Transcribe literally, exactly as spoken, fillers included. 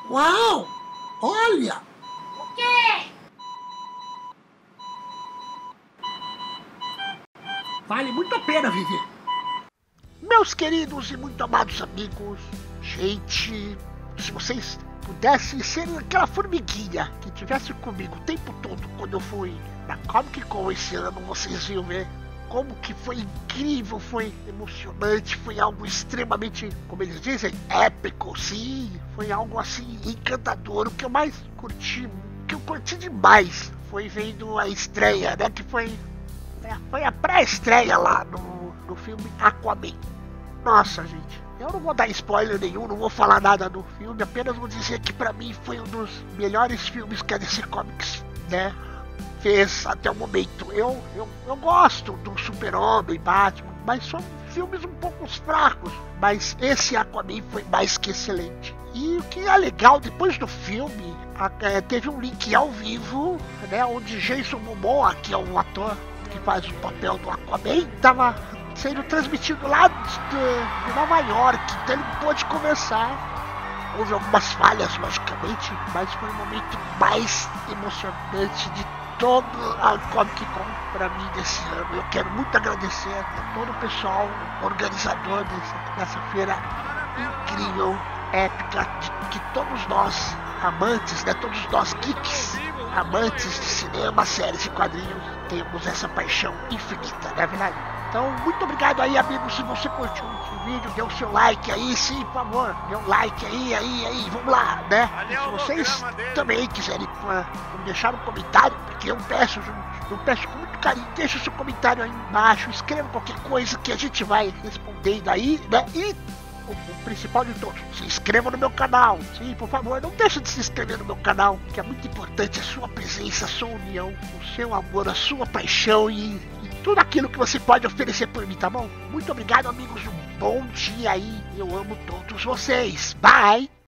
Uau! Olha! O quê? Vale muito a pena viver. Meus queridos e muito amados amigos, gente, se vocês pudessem ser aquela formiguinha que tivesse comigo o tempo todo quando eu fui na Comic Con esse ano, vocês iam ver como que foi incrível, foi emocionante, foi algo extremamente, como eles dizem, épico, sim, foi algo assim encantador. O que eu mais curti, o que eu curti demais foi vendo a estreia, né, que foi, foi a pré-estreia lá no, no filme Aquaman. Nossa, gente, eu não vou dar spoiler nenhum, não vou falar nada do filme, apenas vou dizer que pra mim foi um dos melhores filmes que a D C Comics, né, fez até o momento. Eu, eu, eu gosto do Super-Homem, Batman, mas são filmes um pouco fracos, mas esse Aquaman foi mais que excelente. E o que é legal, depois do filme, a, é, teve um link ao vivo, né, onde Jason Momoa, que é o ator que faz o papel do Aquaman, estava sendo transmitido lá de, de Nova York, então ele pôde conversar. Houve algumas falhas, logicamente, mas foi o momento mais emocionante de todo a Comic Con para mim desse ano. Eu quero muito agradecer a todo o pessoal organizador dessa, dessa feira incrível, épica, de, que todos nós amantes, né, todos nós geeks, amantes de cinema, séries e quadrinhos, temos essa paixão infinita, não é verdade? Então, muito obrigado aí, amigos, se você curtiu esse vídeo, dê o seu like aí, sim, por favor, dê um like aí, aí, aí, vamos lá, né? E se vocês também quiserem uh, deixar um comentário, porque eu peço, eu peço com muito carinho, deixa o seu comentário aí embaixo, escreva qualquer coisa que a gente vai respondendo aí, né? E o, o principal de todos, se inscreva no meu canal, sim, por favor, não deixe de se inscrever no meu canal, que é muito importante a sua presença, a sua união, o seu amor, a sua paixão e tudo aquilo que você pode oferecer por mim, tá bom? Muito obrigado, amigos. Um bom dia aí. Eu amo todos vocês. Bye!